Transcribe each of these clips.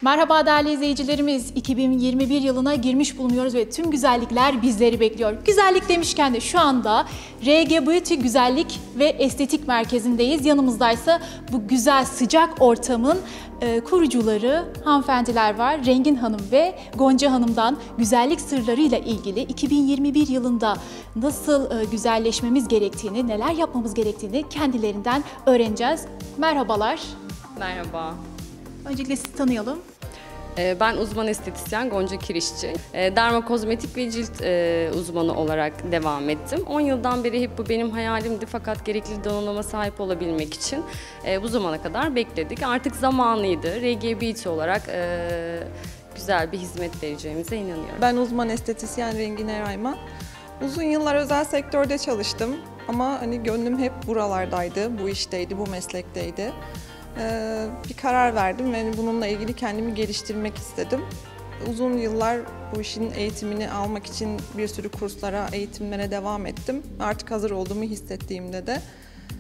Merhaba değerli izleyicilerimiz, 2021 yılına girmiş bulunuyoruz ve tüm güzellikler bizleri bekliyor. Güzellik demişken de şu anda RG Beauty Güzellik ve Estetik Merkezi'ndeyiz. Yanımızdaysa bu güzel sıcak ortamın kurucuları hanımefendiler var. Rengin Hanım ve Gonca Hanım'dan güzellik sırlarıyla ilgili 2021 yılında nasıl güzelleşmemiz gerektiğini, neler yapmamız gerektiğini kendilerinden öğreneceğiz. Merhabalar. Merhaba. Öncelikle sizi tanıyalım. Ben uzman estetisyen Gonca Kirişçi. Dermokozmetik ve cilt uzmanı olarak devam ettim. 10 yıldan beri hep bu benim hayalimdi fakat gerekli donanıma sahip olabilmek için bu zamana kadar bekledik. Artık zamanıydı. RG Beauty olarak güzel bir hizmet vereceğimize inanıyorum. Ben uzman estetisyen Rengin Erayman. Uzun yıllar özel sektörde çalıştım ama hani gönlüm hep buralardaydı, bu işteydi, bu meslekteydi. Bir karar verdim ve bununla ilgili kendimi geliştirmek istedim. Uzun yıllar bu işin eğitimini almak için bir sürü kurslara, eğitimlere devam ettim. Artık hazır olduğumu hissettiğimde de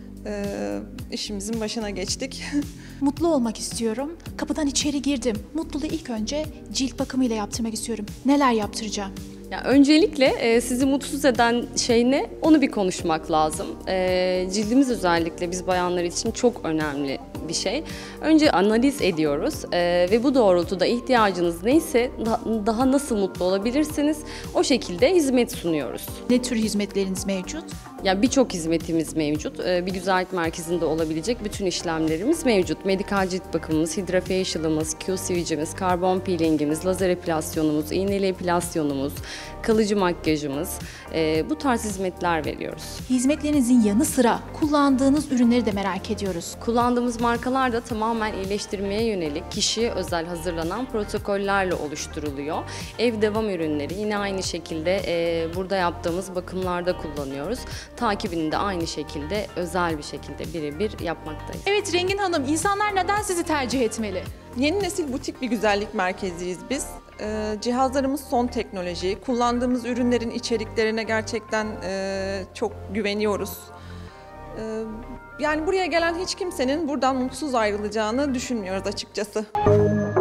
işimizin başına geçtik. Mutlu olmak istiyorum. Kapıdan içeri girdim. Mutluluğu ilk önce cilt bakımıyla yaptırmak istiyorum. Neler yaptıracağım? Ya öncelikle sizi mutsuz eden şey ne? Onu bir konuşmak lazım. Cildimiz özellikle biz bayanlar için çok önemli bir şey. Önce analiz ediyoruz ve bu doğrultuda ihtiyacınız neyse daha nasıl mutlu olabilirsiniz o şekilde hizmet sunuyoruz. Ne tür hizmetleriniz mevcut? Ya birçok hizmetimiz mevcut. Bir güzellik merkezinde olabilecek bütün işlemlerimiz mevcut. Medikal cilt bakımımız, hidrafacial'ımız, Q-switch'imiz, karbon peelingimiz, lazer epilasyonumuz, iğneli epilasyonumuz, kalıcı makyajımız, bu tarz hizmetler veriyoruz. Hizmetlerinizin yanı sıra kullandığınız ürünleri de merak ediyoruz. Kullandığımız markalar da tamamen iyileştirmeye yönelik kişiye özel hazırlanan protokollerle oluşturuluyor. Ev devam ürünleri yine aynı şekilde burada yaptığımız bakımlarda kullanıyoruz. Takibini de aynı şekilde özel bir şekilde birebir yapmaktayız. Evet Rengin Hanım, insanlar neden sizi tercih etmeli? Yeni nesil butik bir güzellik merkeziyiz biz. Cihazlarımız son teknoloji, kullandığımız ürünlerin içeriklerine gerçekten çok güveniyoruz. Yani buraya gelen hiç kimsenin buradan mutsuz ayrılacağını düşünmüyoruz açıkçası.